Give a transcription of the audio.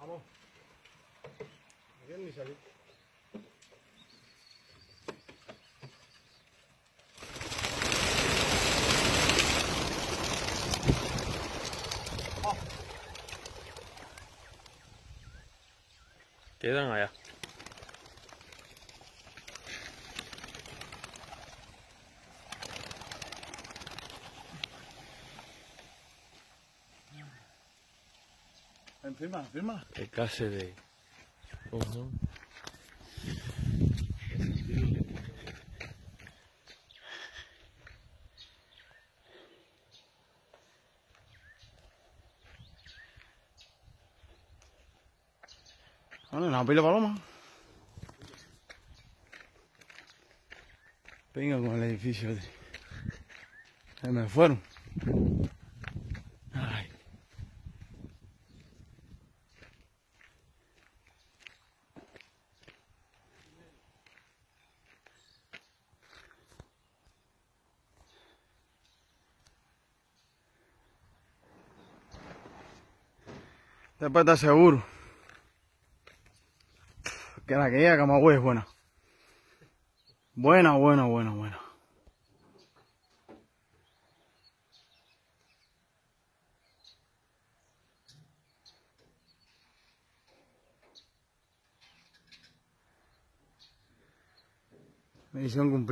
Vamos. No quiero ni salir. Quedan allá. Encima, firma. El clase de... Bueno, una pila de palomas. Venga con el edificio. Se me fueron. Ay. Después está seguro que la que llega a Camagüey es buena. Buena. Misión cumplida.